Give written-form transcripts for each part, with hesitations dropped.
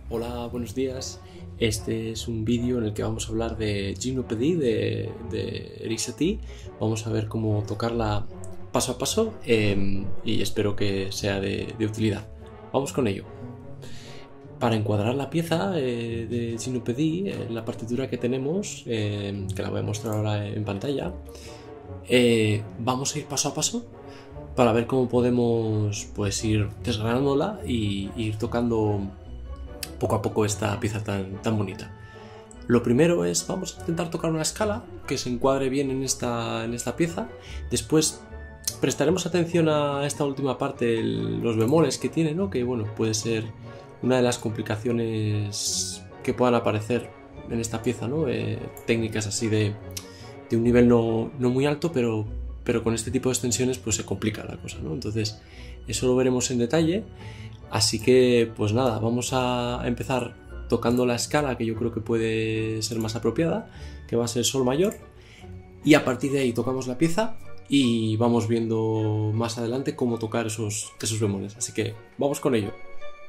Hola, buenos días. Este es un vídeo en el que vamos a hablar de Gymnopédie de Eric Satie. Vamos a ver cómo tocarla paso a paso y espero que sea de utilidad. Vamos con ello. Para encuadrar la pieza de Gymnopédie, la partitura que tenemos, que la voy a mostrar ahora en pantalla, vamos a ir paso a paso para ver cómo podemos ir desgranándola y ir tocando poco a poco esta pieza tan bonita. Lo primero es, vamos a intentar tocar una escala que se encuadre bien en esta pieza. Después prestaremos atención a esta última parte, los bemoles que tiene, ¿no? Que bueno, puede ser una de las complicaciones que puedan aparecer en esta pieza, ¿no? Técnicas así de un nivel no muy alto, pero con este tipo de extensiones pues se complica la cosa, ¿no? Entonces eso lo veremos en detalle. Así que pues nada, vamos a empezar tocando la escala que yo creo que puede ser más apropiada, que va a ser sol mayor, y a partir de ahí tocamos la pieza y vamos viendo más adelante cómo tocar esos bemoles. Así que vamos con ello.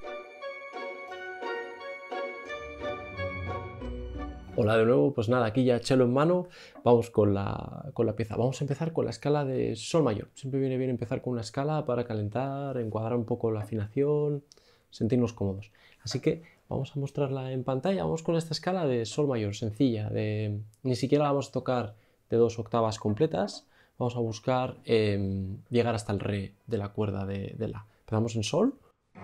Hola de nuevo, pues nada, aquí ya chelo en mano, vamos con la pieza. Vamos a empezar con la escala de sol mayor. Siempre viene bien empezar con una escala para calentar, encuadrar un poco la afinación, sentirnos cómodos. Así que vamos a mostrarla en pantalla. Vamos con esta escala de sol mayor, sencilla, ni siquiera la vamos a tocar de 2 octavas completas. Vamos a buscar llegar hasta el re de la cuerda de la. Empezamos en sol.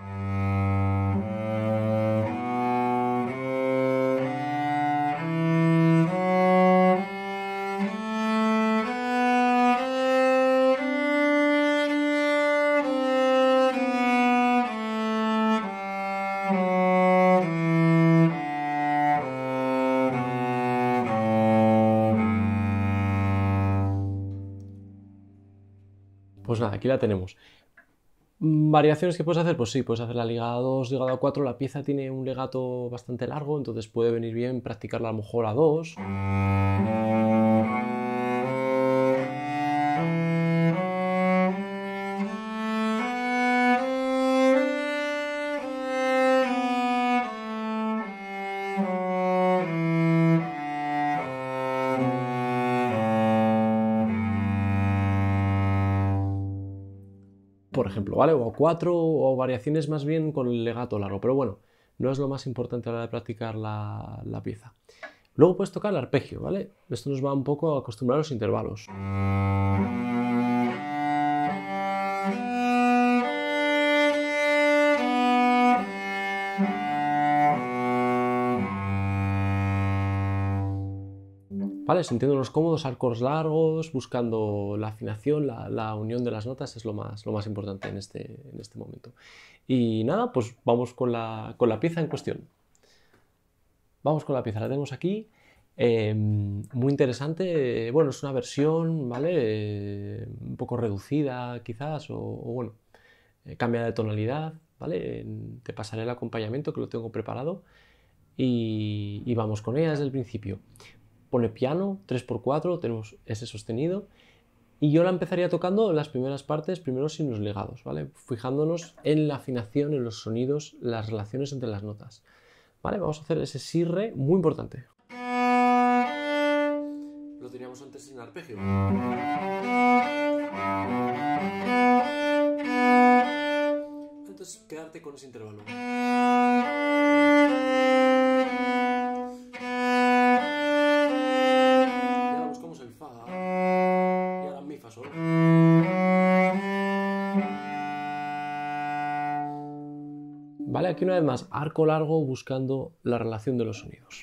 Pues nada, aquí la tenemos. ¿Variaciones que puedes hacer? Pues sí, puedes hacer la ligada 2, ligada 4. La pieza tiene un legato bastante largo, entonces puede venir bien practicarla a lo mejor a 2. Por ejemplo, ¿vale? O a 4 o variaciones más bien con el legato largo, pero bueno, no es lo más importante a la hora de practicar la pieza. Luego puedes tocar el arpegio, ¿vale? Esto nos va un poco a acostumbrar a los intervalos. ¿Vale? Sintiéndonos cómodos, arcos largos, buscando la afinación, la unión de las notas es lo más importante en este momento. Y nada, pues vamos con la pieza en cuestión. Vamos con la pieza, la tenemos aquí. Muy interesante. Bueno, es una versión, ¿vale? Un poco reducida quizás, o bueno, cambia de tonalidad, ¿vale? Te pasaré el acompañamiento que lo tengo preparado y vamos con ella desde el principio. Pone piano, 3×4, tenemos ese sostenido y yo la empezaría tocando las primeras partes, primero sin los legados, ¿vale? Fijándonos en la afinación, en los sonidos, las relaciones entre las notas, ¿vale? Vamos a hacer ese si re muy importante. Lo teníamos antes en arpegio. Entonces quedarte con ese intervalo. Vale, aquí una vez más, arco largo buscando la relación de los sonidos.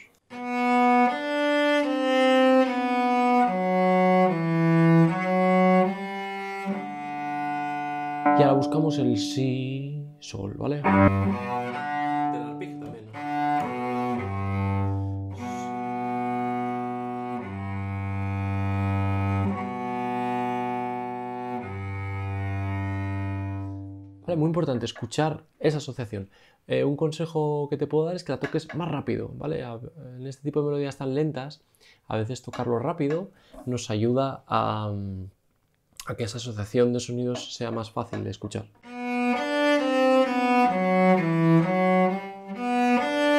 Y ahora buscamos el si, sol, ¿vale? Del arpegio también. Vale, muy importante escuchar esa asociación. Un consejo que te puedo dar es que la toques más rápido, ¿vale? En este tipo de melodías tan lentas, a veces tocarlo rápido nos ayuda a que esa asociación de sonidos sea más fácil de escuchar.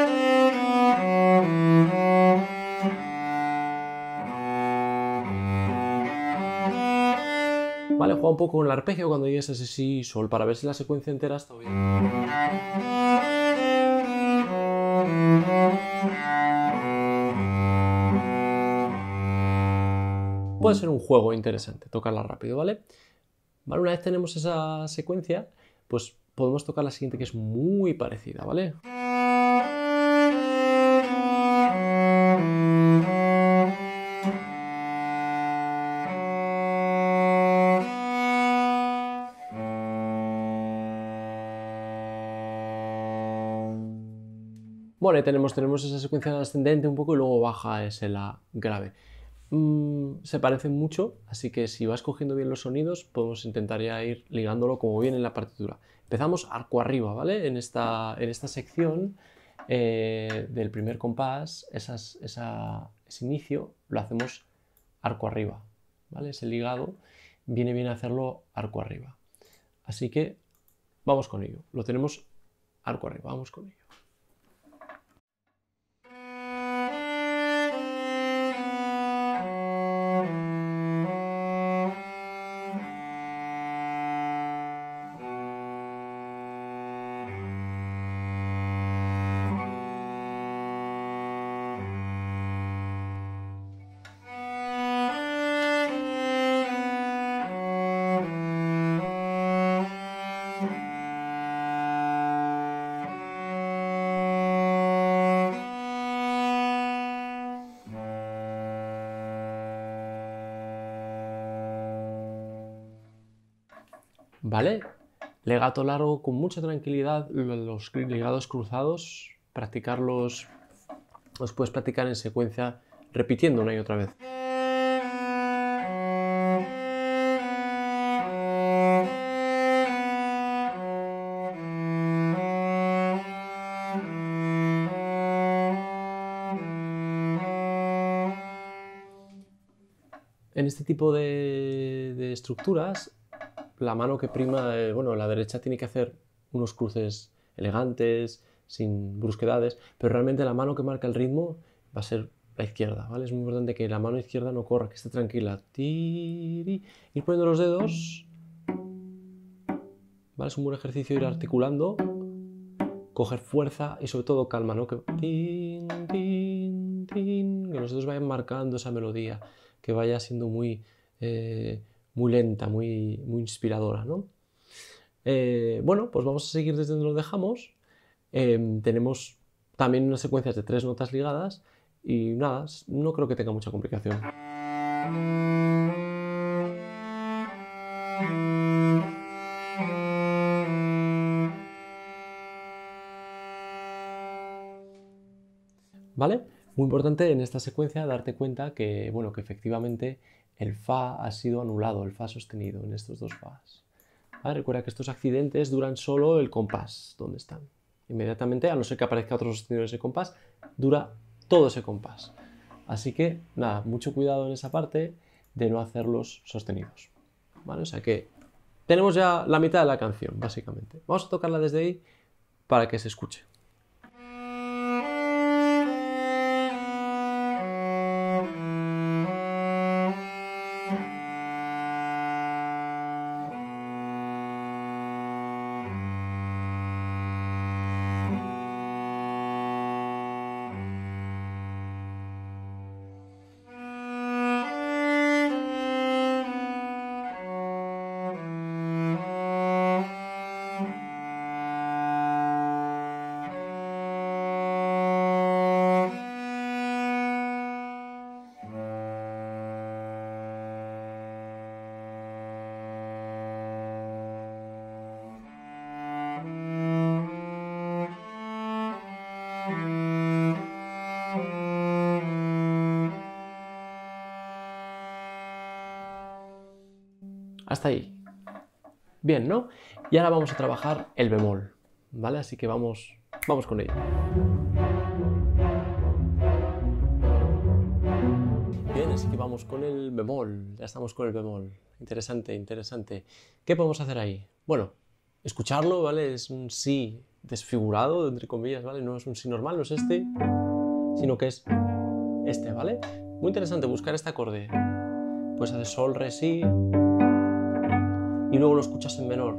juega un poco con el arpegio cuando llegues a ese si, sol, para ver si la secuencia entera está bien. Puede ser un juego interesante, tocarla rápido, ¿vale? Vale, una vez tenemos esa secuencia, pues podemos tocar la siguiente, que es muy parecida, ¿vale? Bueno, tenemos esa secuencia ascendente un poco y luego baja ese la grave. Se parecen mucho, así que si vas cogiendo bien los sonidos, podemos intentar ya ir ligándolo como viene en la partitura. Empezamos arco arriba, ¿vale? En esta sección del primer compás, ese inicio lo hacemos arco arriba, ¿vale? Ese ligado viene bien hacerlo arco arriba. Así que vamos con ello. Lo tenemos arco arriba, vamos con ello. ¿Vale? Legato largo con mucha tranquilidad, los ligados cruzados, practicarlos, los puedes practicar en secuencia repitiendo una y otra vez. En este tipo de estructuras, la mano que prima, bueno, la derecha tiene que hacer unos cruces elegantes, sin brusquedades, pero realmente la mano que marca el ritmo va a ser la izquierda, ¿vale? Es muy importante que la mano izquierda no corra, que esté tranquila. Ir poniendo los dedos, ¿vale? Es un buen ejercicio ir articulando, coger fuerza y sobre todo calma, ¿no? Que los dedos vayan marcando esa melodía, que vaya siendo muy lenta, muy inspiradora, ¿no? Bueno, pues vamos a seguir desde donde lo dejamos. Tenemos también unas secuencias de 3 notas ligadas y nada, no creo que tenga mucha complicación. ¿Vale? Muy importante en esta secuencia darte cuenta que, bueno, que efectivamente el Fa ha sido anulado, el Fa sostenido en estos dos Fas. ¿Vale? Recuerda que estos accidentes duran solo el compás donde están. Inmediatamente, a no ser que aparezca otro sostenido en ese compás, dura todo ese compás. Así que, nada, mucho cuidado en esa parte de no hacerlos sostenidos. ¿Vale? O sea que tenemos ya la mitad de la canción, básicamente. Vamos a tocarla desde ahí para que se escuche. Hasta ahí. Bien, ¿no? Y ahora vamos a trabajar el bemol, ¿vale? Así que vamos con ello. Bien, así que vamos con el bemol. Ya estamos con el bemol. Interesante, interesante. ¿Qué podemos hacer ahí? Bueno, escucharlo, ¿vale? Es un si desfigurado, entre comillas, ¿vale? No es un si normal, no es este, sino que es este, ¿vale? Muy interesante buscar este acorde. Pues hacer sol, re, si. y luego lo escuchas en menor.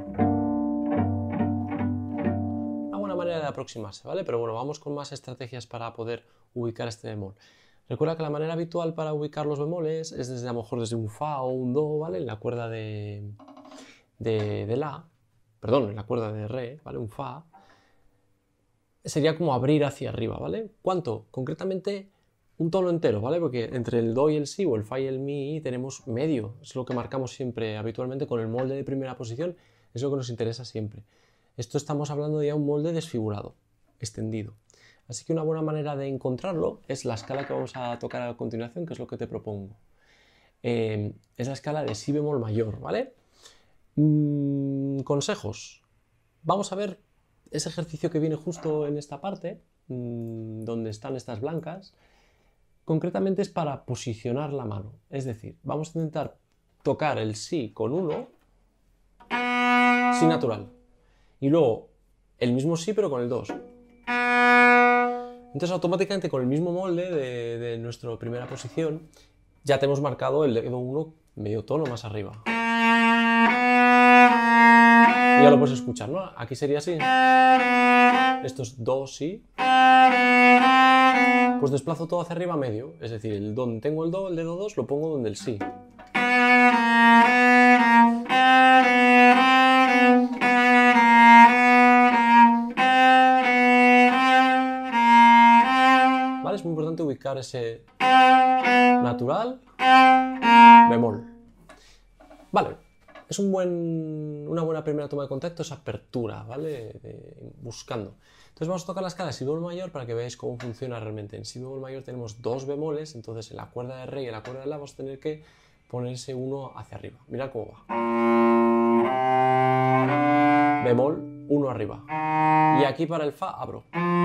Una buena manera de aproximarse, ¿vale? Pero bueno, vamos con más estrategias para poder ubicar este bemol. Recuerda que la manera habitual para ubicar los bemoles es desde, a lo mejor desde un fa o un do, ¿vale? En la cuerda de la, perdón, en la cuerda de re, ¿vale? Un fa. Sería como abrir hacia arriba, ¿vale? ¿Cuánto? Concretamente un tono entero, ¿vale? Porque entre el do y el si o el fa y el mi tenemos medio. Es lo que marcamos siempre habitualmente con el molde de primera posición. Es lo que nos interesa siempre. Esto estamos hablando de ya un molde desfigurado, extendido. Así que una buena manera de encontrarlo es la escala que vamos a tocar a continuación, que es lo que te propongo. Es la escala de si bemol mayor, ¿vale? Consejos. Vamos a ver ese ejercicio que viene justo en esta parte, donde están estas blancas. Concretamente es para posicionar la mano. Es decir, vamos a intentar tocar el si con 1, si natural. Y luego el mismo si pero con el 2. Entonces automáticamente con el mismo molde de nuestra primera posición ya tenemos marcado el dedo 1 medio tono más arriba. Y ya lo puedes escuchar, ¿no? Aquí sería así. Esto es do, si. Pues desplazo todo hacia arriba medio. Es decir, donde tengo el do, el dedo 2, lo pongo donde el si. Es muy importante ubicar ese natural, bemol. Vale, es una buena primera toma de contacto, esa apertura, ¿vale? Buscando. Entonces vamos a tocar la escala de si bemol mayor para que veáis cómo funciona realmente. En si bemol mayor tenemos dos bemoles, entonces en la cuerda de re y en la cuerda de la vamos a tener que ponerse uno hacia arriba. Mirad cómo va. Bemol, uno arriba. Y aquí para el fa abro.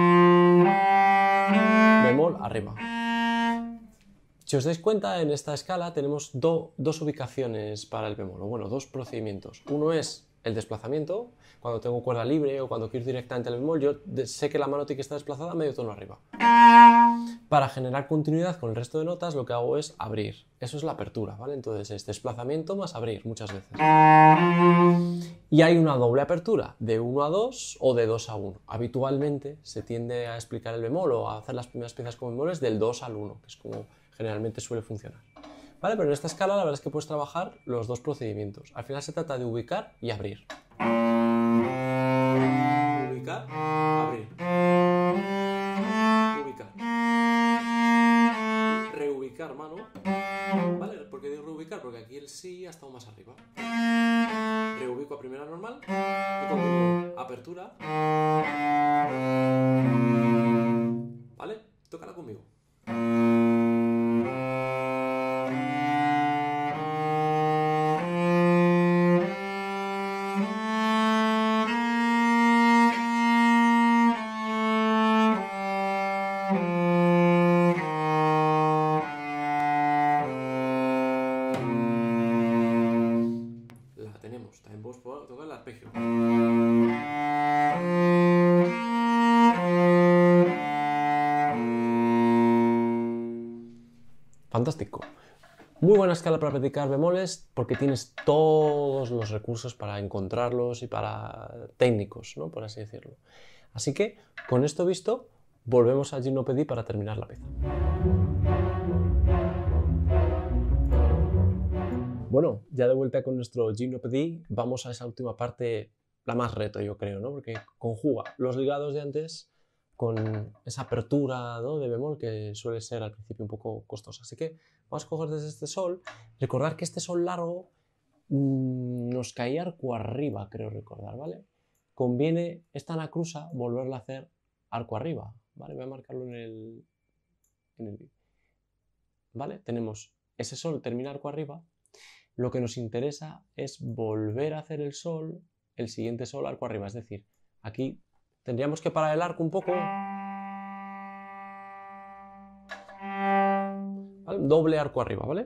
Bemol arriba. Si os dais cuenta, en esta escala tenemos dos ubicaciones para el bemol, o bueno, dos procedimientos. Uno es el desplazamiento, cuando tengo cuerda libre o cuando quiero ir directamente al bemol, yo sé que la mano tiene que estar desplazada medio tono arriba. Para generar continuidad con el resto de notas, lo que hago es abrir. Eso es la apertura, ¿vale? Entonces es desplazamiento más abrir muchas veces. Y hay una doble apertura, de 1 a 2 o de 2 a 1. Habitualmente se tiende a explicar el bemol o a hacer las primeras piezas con bemoles del 2 al 1, que es como generalmente suele funcionar. ¿Vale? Pero en esta escala la verdad es que puedes trabajar los dos procedimientos. Al final se trata de ubicar y abrir. Ubicar, abrir. Ubicar. Reubicar mano. ¿Vale? ¿Por qué digo reubicar? Porque aquí el si ha estado más arriba. Reubico a primera normal y como apertura. ¿Vale? Tócala conmigo. La tenemos, también podemos tocar el arpegio. Fantástico. Muy buena escala para practicar bemoles porque tienes todos los recursos para encontrarlos y para técnicos, ¿no? Por así decirlo. Así que, con esto visto, volvemos a Gymnopédie para terminar la pieza. Bueno, ya de vuelta con nuestro Gymnopédie, vamos a esa última parte, la más reto yo creo, ¿no? Porque conjuga los ligados de antes con esa apertura, ¿no? De bemol que suele ser al principio un poco costosa. Así que vamos a coger desde este sol. Recordar que este sol largo nos caía arco arriba, creo recordar, ¿vale? Conviene esta anacrusa volverla a hacer arco arriba, ¿vale? Voy a marcarlo en el vídeo. ¿Vale? Tenemos ese sol termina arco arriba. Lo que nos interesa es volver a hacer el sol, el siguiente sol arco arriba. Es decir, aquí tendríamos que parar el arco un poco. ¿Vale? Doble arco arriba, ¿vale?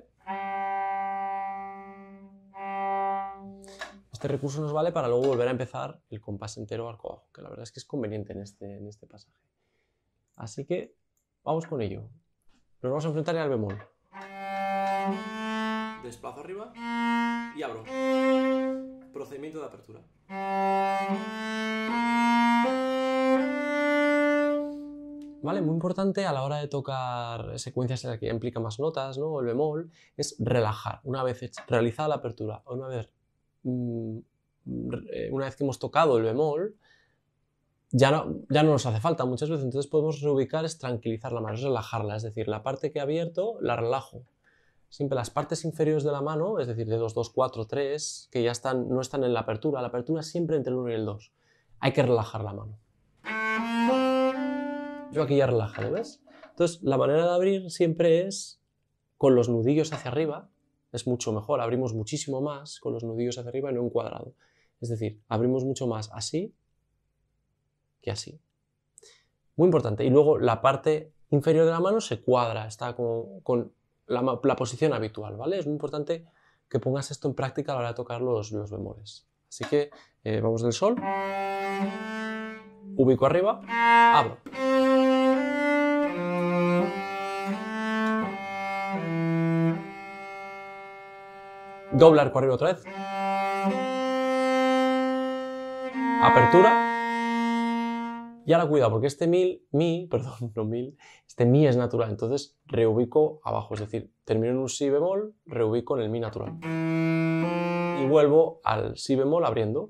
Este recurso nos vale para luego volver a empezar el compás entero arco abajo, que la verdad es que es conveniente en este pasaje. Así que vamos con ello. Nos vamos a enfrentar al bemol. Desplazo arriba y abro. Procedimiento de apertura. Vale, muy importante a la hora de tocar secuencias en las que implica más notas, ¿no? El bemol, es relajar. Una vez realizada la apertura, o una vez que hemos tocado el bemol, ya no nos hace falta muchas veces, entonces podemos reubicar, es tranquilizar la mano, es relajarla, es decir, la parte que he abierto la relajo. Siempre las partes inferiores de la mano, es decir, dedos 2, 4, 3, que ya no están en la apertura siempre entre el 1 y el 2. Hay que relajar la mano. Yo aquí ya he relajado, ¿ves? Entonces, la manera de abrir siempre es con los nudillos hacia arriba, es mucho mejor, abrimos muchísimo más con los nudillos hacia arriba y no en cuadrado. Es decir, abrimos mucho más así que así. Muy importante. Y luego la parte inferior de la mano se cuadra, está con la posición habitual, ¿vale? Es muy importante que pongas esto en práctica a la hora de tocar los bemoles. Así que vamos del sol, ubico arriba, abro. Doble arco arriba otra vez. Apertura. Y ahora cuidado, porque este mi es natural, entonces reubico abajo, es decir, termino en un si bemol, reubico en el mi natural. Y vuelvo al si bemol abriendo.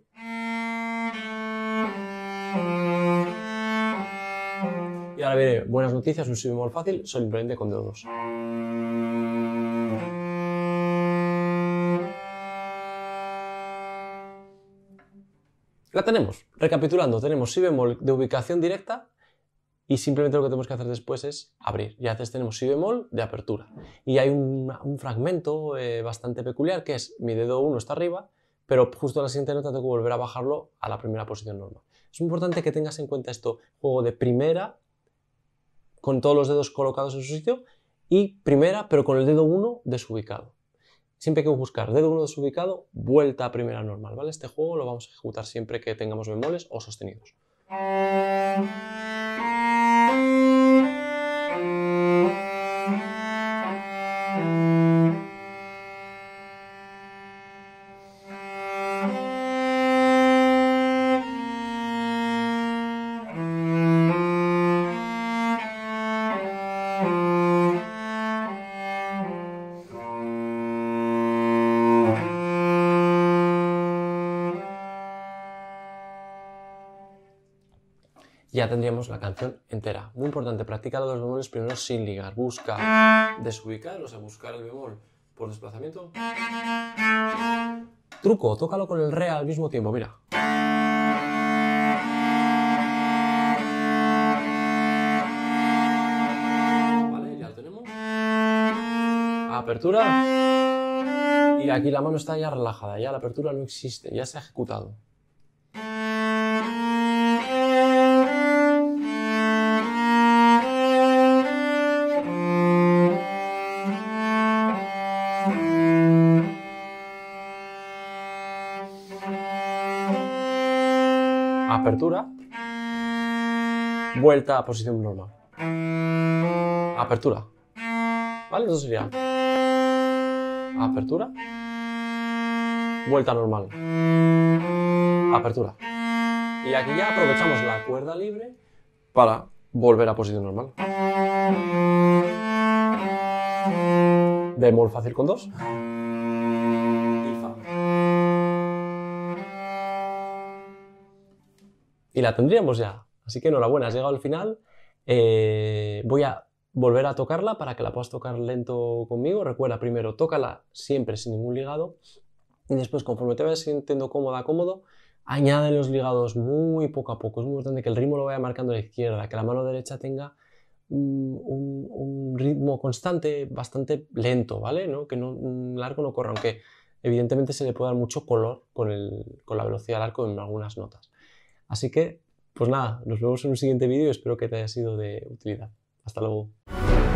Y ahora viene buenas noticias, un si bemol fácil, simplemente con dedo 2. La tenemos. Recapitulando, tenemos si bemol de ubicación directa y simplemente lo que tenemos que hacer después es abrir. Y antes tenemos si bemol de apertura. Y hay un fragmento bastante peculiar que es mi dedo 1 está arriba, pero justo en la siguiente nota tengo que volver a bajarlo a la primera posición normal. Es muy importante que tengas en cuenta esto, juego de primera con todos los dedos colocados en su sitio y primera pero con el dedo 1 desubicado. Siempre hay que buscar dedo 1 desubicado, vuelta a primera normal, ¿vale? Este juego lo vamos a ejecutar siempre que tengamos bemoles o sostenidos. Ya tendríamos la canción entera. Muy importante, practica los bemoles primero sin ligar. Busca desubicar, o sea, buscar el bemol por desplazamiento. Truco, tócalo con el re al mismo tiempo, mira. Vale, ya lo tenemos. Apertura. Y aquí la mano está ya relajada, ya la apertura no existe, ya se ha ejecutado. Apertura, vuelta a posición normal. Apertura. ¿Vale? Eso sería. Apertura, vuelta normal. Apertura. Y aquí ya aprovechamos la cuerda libre para volver a posición normal. Bemol fácil con 2. Y la tendríamos ya. Así que enhorabuena, has llegado al final. Voy a volver a tocarla para que la puedas tocar lento conmigo. Recuerda, primero, tócala siempre sin ningún ligado. Y después, conforme te vayas sintiendo cómodo, añade los ligados muy poco a poco. Es muy importante que el ritmo lo vaya marcando a la izquierda, que la mano derecha tenga un ritmo constante, bastante lento, ¿vale? ¿No? Que un arco no corra, aunque evidentemente se le puede dar mucho color con la velocidad del arco en algunas notas. Así que, pues nada, nos vemos en un siguiente vídeo y espero que te haya sido de utilidad. Hasta luego.